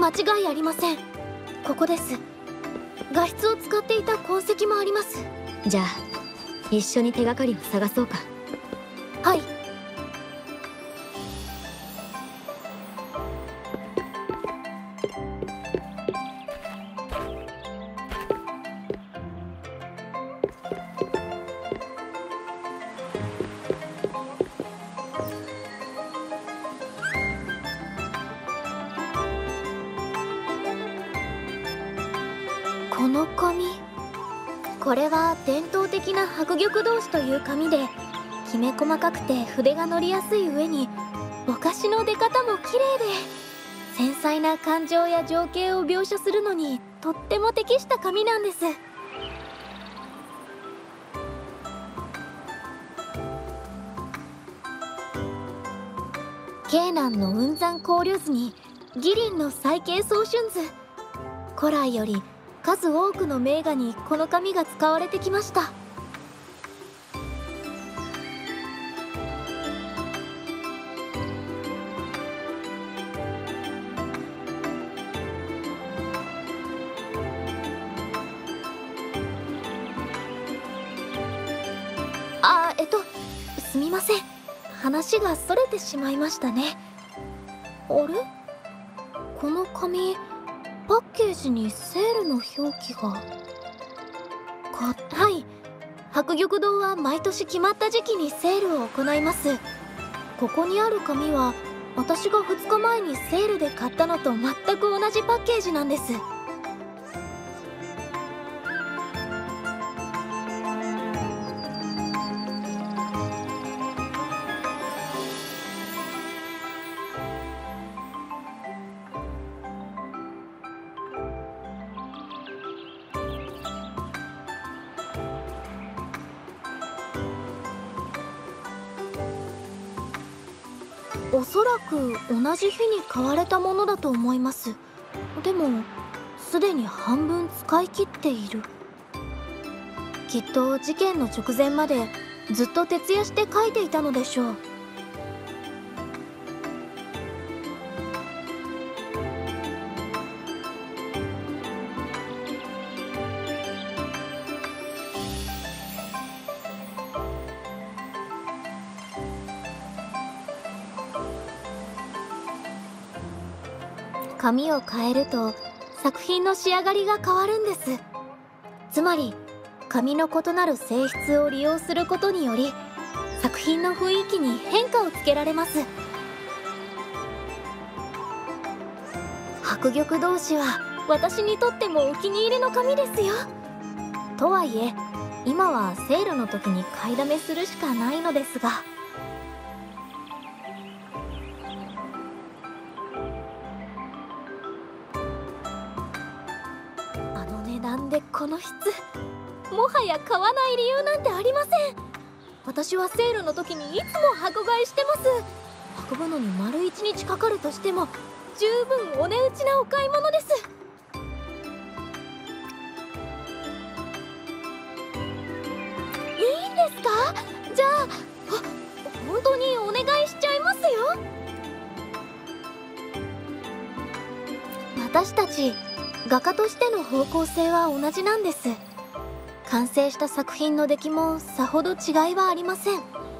間違いありません。ここです。画質を使っていた痕跡もあります。 じゃあ一緒に手がかりを探そうか。 はい。この紙、これは伝統的な白玉同士という紙で、きめ細かくて筆が乗りやすい上にぼかしの出方も綺麗で、繊細な感情や情景を描写するのにとっても適した紙なんです。慶南の雲山考慮図に義林の細形早春図、古来より数多くの名画にこの紙が使われてきました。すみません。話がそれてしまいましたね。あれ？この紙、パッケージにセールの表記が。はい。白玉堂は毎年決まった時期にセールを行います。ここにある紙は、私が2日前にセールで買ったのと全く同じパッケージなんです。おそらく同じ日に買われたものだと思います。でもすでに半分使い切っている。きっと事件の直前までずっと徹夜して書いていたのでしょう。紙を変えると作品の仕上がりが変わるんです。つまり紙の異なる性質を利用することにより作品の雰囲気に変化をつけられます。白玉同士は私にとってもお気に入りの紙ですよ。とはいえ今はセールの時に買いだめするしかないのですが。なんでこの質、もはや買わない理由なんてありません。私はセールの時にいつも箱買いしてます。運ぶのに丸1日かかるとしても十分お値打ちなお買い物です。いいんですか？じゃあ、本当にお願いしちゃいますよ。私たち画家としての方向性は同じなんです。完成した作品の出来もさほど違いはありません。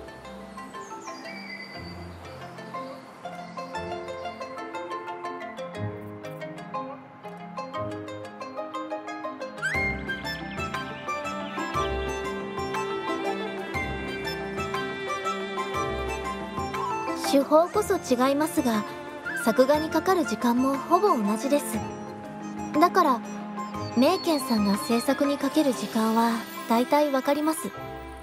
手法こそ違いますが、作画にかかる時間もほぼ同じです。だから名犬さんが制作にかける時間はだいたいわかります。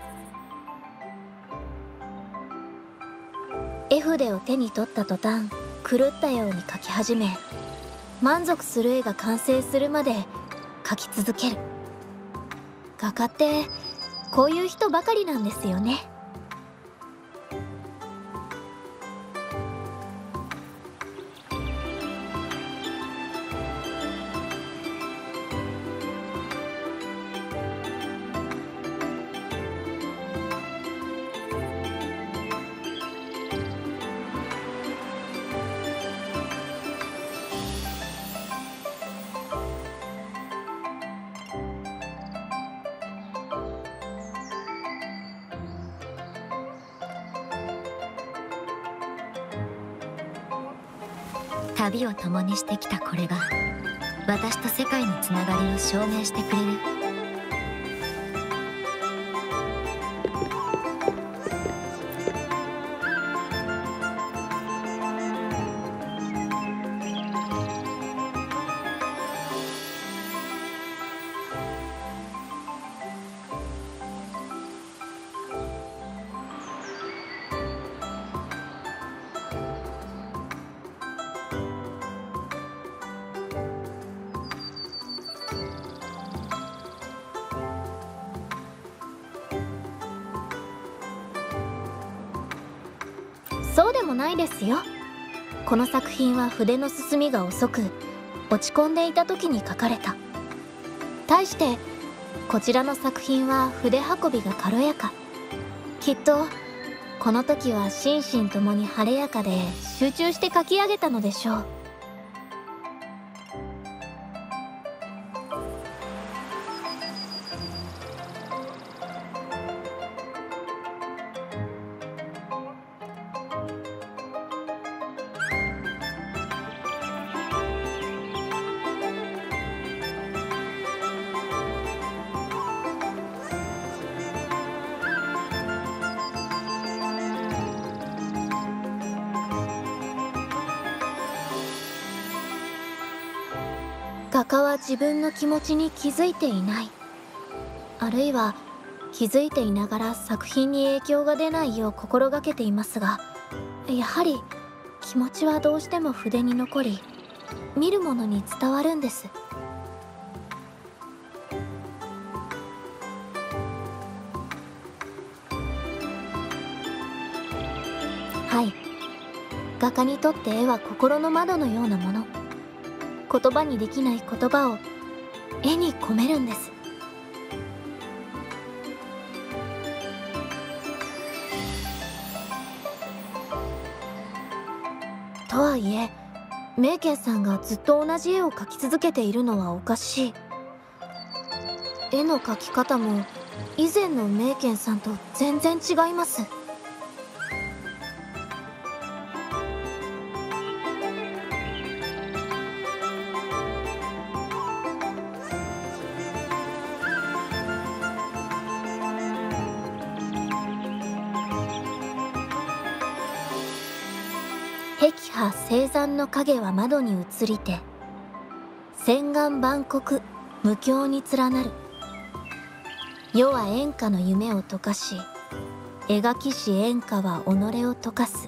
絵筆を手に取った途端狂ったように描き始め、満足する絵が完成するまで描き続ける。画家ってこういう人ばかりなんですよね。 旅を共にしてきたこれが私と世界のつながりを証明してくれる。 そうでもないですよ。この作品は筆の進みが遅く、落ち込んでいた時に描かれた。対してこちらの作品は筆運びが軽やか。きっとこの時は心身ともに晴れやかで集中して描き上げたのでしょう。画家は自分の気持ちに気づいていない、あるいは気づいていながら作品に影響が出ないよう心がけていますが、やはり気持ちはどうしても筆に残り、見る者に伝わるんです。はい、画家にとって絵は心の窓のようなもの。言葉にできない言葉を絵に込めるんです。とはいえ、メイケンさんがずっと同じ絵を描き続けているのはおかしい。絵の描き方も以前のメイケンさんと全然違います。碧波青山の影は窓に映りて、千眼万国無境に連なる。世は演歌の夢を溶かし、描きし演歌は己を溶かす。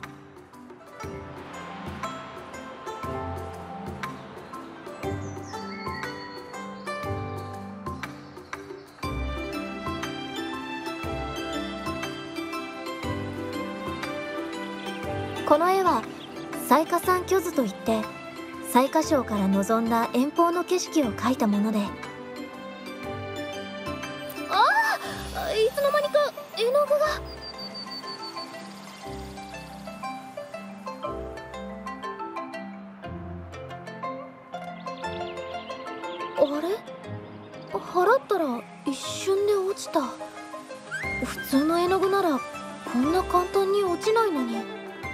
この絵は雑賀山巨図といって、雑賀省から望んだ遠方の景色を描いたもので、いつの間にか絵の具が。あれ、払ったら一瞬で落ちた。普通の絵の具ならこんな簡単に落ちないのに。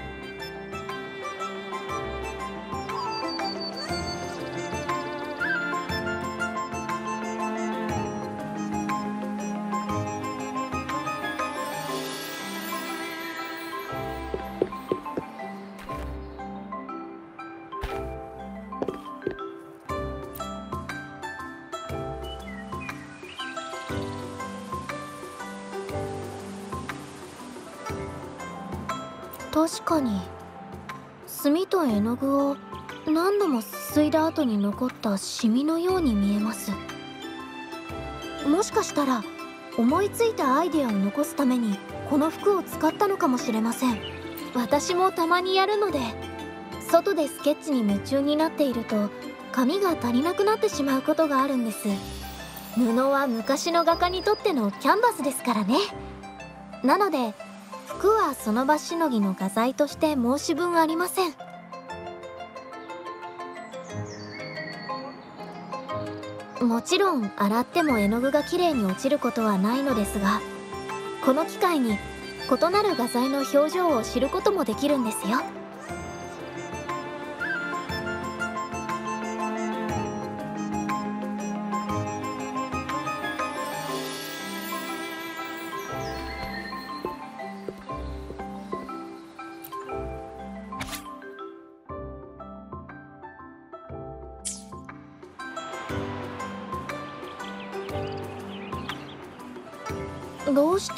確かに墨と絵の具を何度もすすいだ後に残ったシミのように見えます。もしかしたら思いついたアイデアを残すためにこの服を使ったのかもしれません。私もたまにやるので、外でスケッチに夢中になっていると紙が足りなくなってしまうことがあるんです。布は昔の画家にとってのキャンバスですからね。なので服はその場しのぎの画材として申し分ありません。もちろん洗っても絵の具がきれいに落ちることはないのですが、この機会に異なる画材の表情を知ることもできるんですよ。 どうして？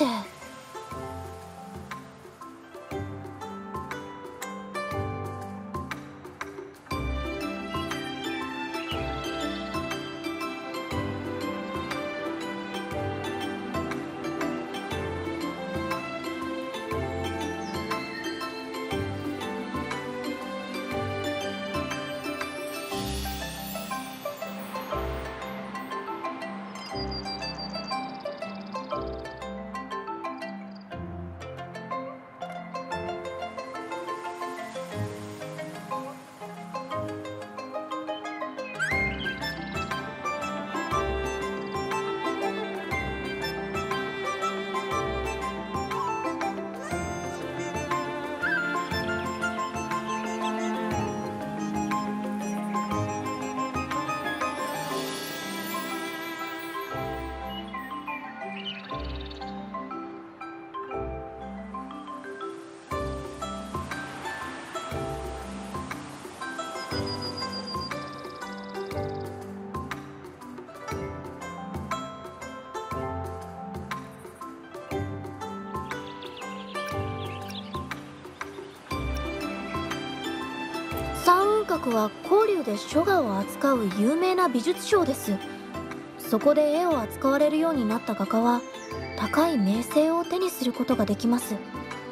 三雲閣は広隆で書画を扱う有名な美術商です。そこで絵を扱われるようになった画家は高い名声を手にすることができます。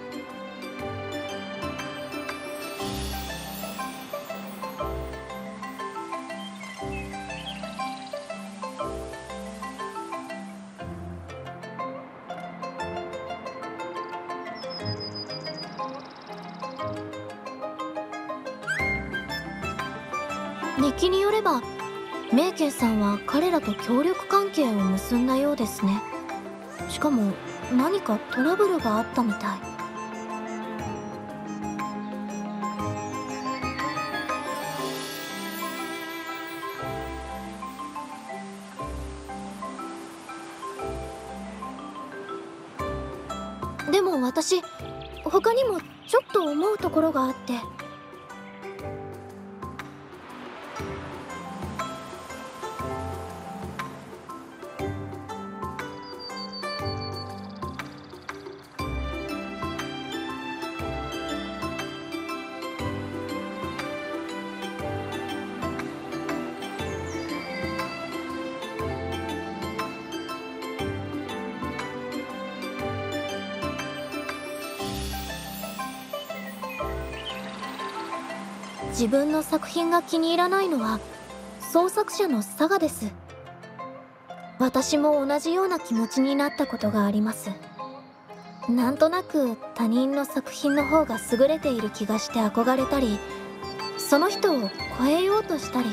日記によれば明慶さんは彼らと協力関係を結んだようですね。しかも何かトラブルがあったみたい。でも私他にもちょっと思うところがあって。自分の作品が気に入らないのは創作者のサガです。私も同じような気持ちになったことがあります。なんとなく他人の作品の方が優れている気がして憧れたり、その人を超えようとしたり。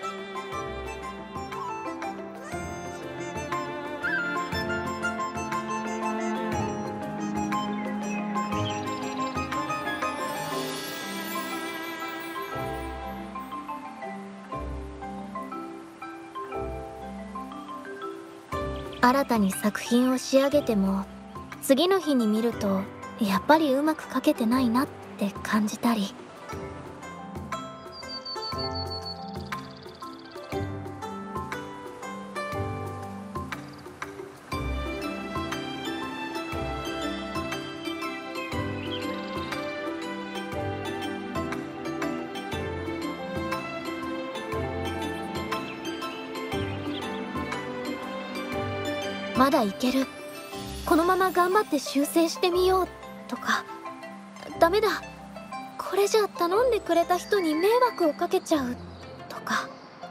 新たに作品を仕上げても次の日に見るとやっぱりうまく描けてないなって感じたり。まだいける、このまま頑張って修正してみようとか、ダメだ、これじゃ頼んでくれた人に迷惑をかけちゃうとか。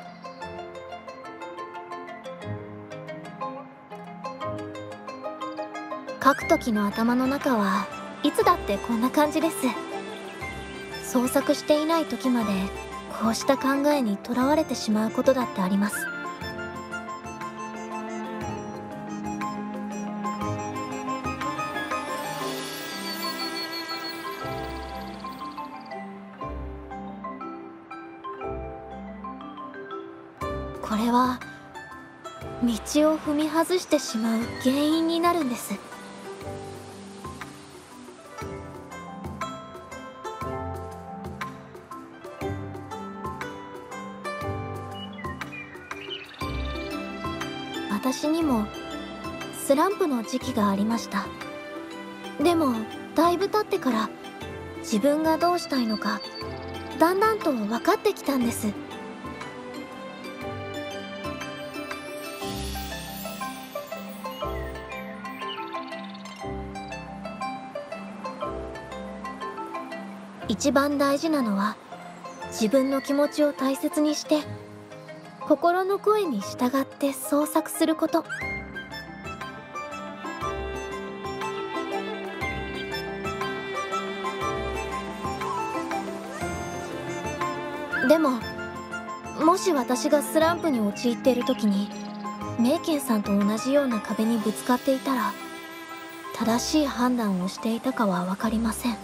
書く時の頭の中はいつだってこんな感じです。創作していない時までこうした考えにとらわれてしまうことだってあります。これは道を踏み外してしまう原因になるんです。私にもスランプの時期がありました。でもだいぶ経ってから自分がどうしたいのかだんだんと分かってきたんです。一番大事なのは自分の気持ちを大切にして心の声に従って創作すること。でももし私がスランプに陥っている時にメイケンさんと同じような壁にぶつかっていたら正しい判断をしていたかは分かりません。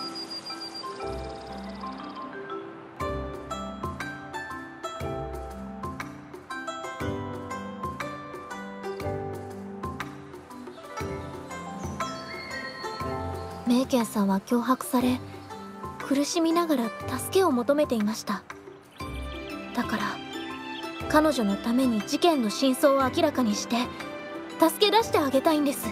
メイケンさんは脅迫され苦しみながら助けを求めていました。だから彼女のために事件の真相を明らかにして助け出してあげたいんです。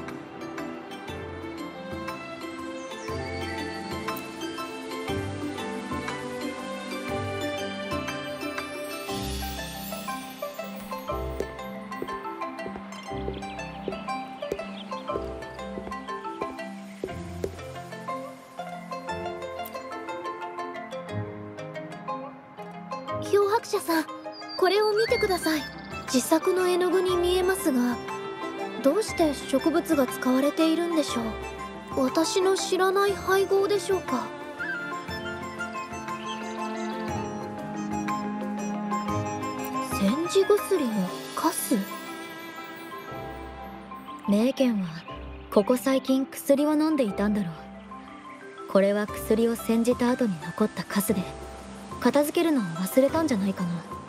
漂白者さん、これを見てください。自作の絵の具に見えますが、どうして植物が使われているんでしょう。私の知らない配合でしょうか。煎じ薬のカス。 メイケンはここ最近薬を飲んでいたんだろう。これは薬を煎じた後に残ったカスで片付けるのを忘れたんじゃないかな。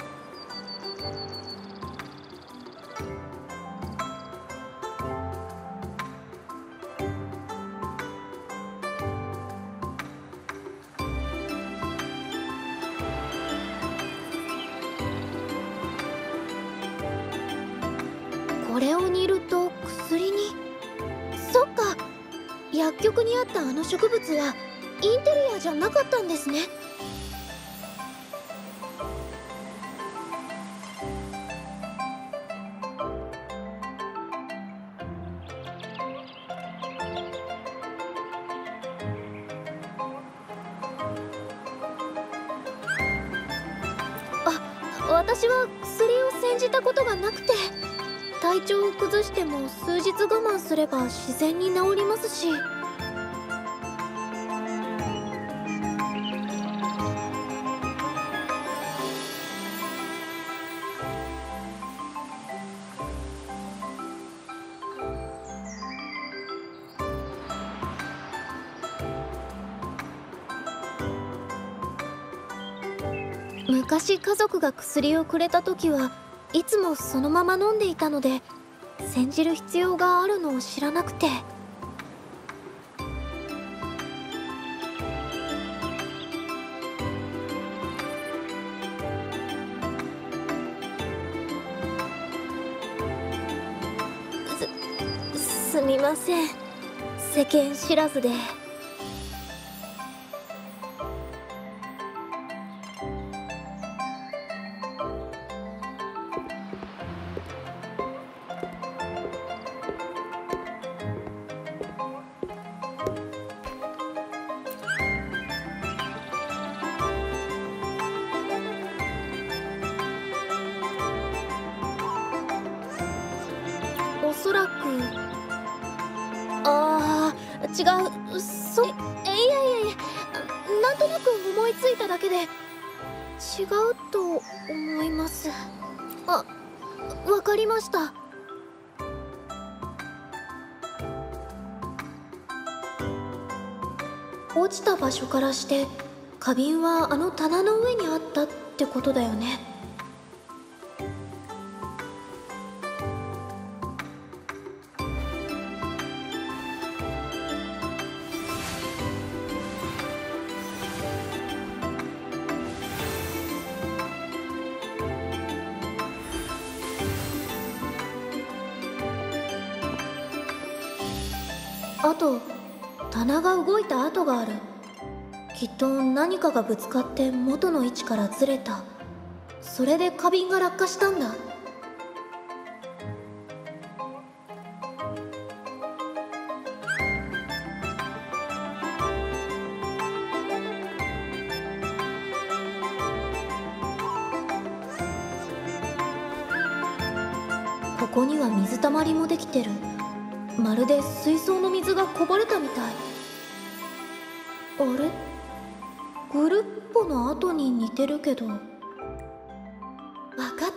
これを煮ると薬に。そっか、薬局にあったあの植物はインテリアじゃなかったんですね。私は薬を煎じたことがなくて、体調を崩しても数日我慢すれば自然に治りますし。昔家族が薬をくれた時はいつもそのまま飲んでいたので、煎じる必要があるのを知らなくて。すみません、世間知らずで。おそらく、違う、いやいやいや、なんとなく思いついただけで。違うと思います。わかりました。落ちた場所からして花瓶はあの棚の上にあったってことだよね。 あと棚が動いた跡がある。きっと何かがぶつかって元の位置からずれた。それで花瓶が落下したんだ。ここには水たまりもできてる。まるで水槽の水がこぼれたみたい。あれ、グルッポの後に似てるけど。わかった、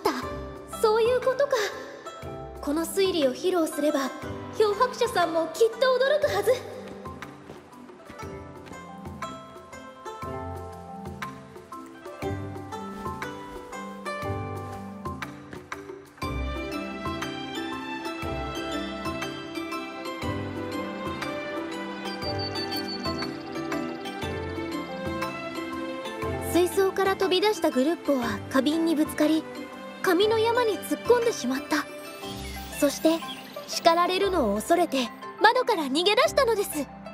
そういうことか。この推理を披露すれば漂白者さんもきっと驚くはず。水槽から飛び出したグルッポは花瓶にぶつかり、紙の山に突っ込んでしまった。そして叱られるのを恐れて窓から逃げ出したのです。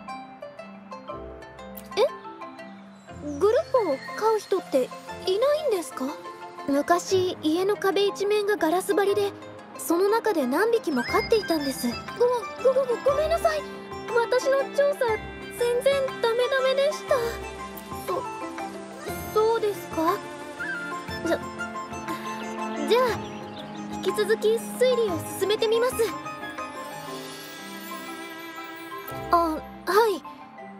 グルッポを飼う人っていないんですか？昔家の壁一面がガラス張りで、その中で何匹も飼っていたんです。ごめんなさい。私の調査全然ダメでした。そうですか。じゃあ引き続き推理を進めてみます。はい。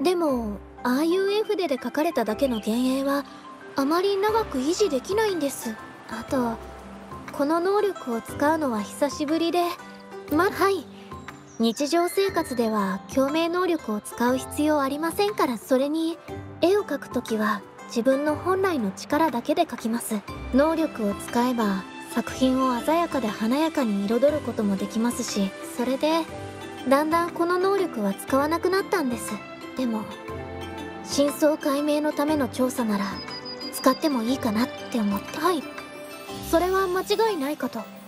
でもああいう絵筆で描かれただけの幻影はあまり長く維持できないんです。あとこの能力を使うのは久しぶりで、はい、日常生活では共鳴能力を使う必要ありませんから。それに絵を描くときは自分の本来の力だけで描きます。能力を使えば作品を鮮やかで華やかに彩ることもできますし、それでだんだんこの能力は使わなくなったんです。でも真相解明のための調査なら使ってもいいかなって思って。はい、それは間違いないかと。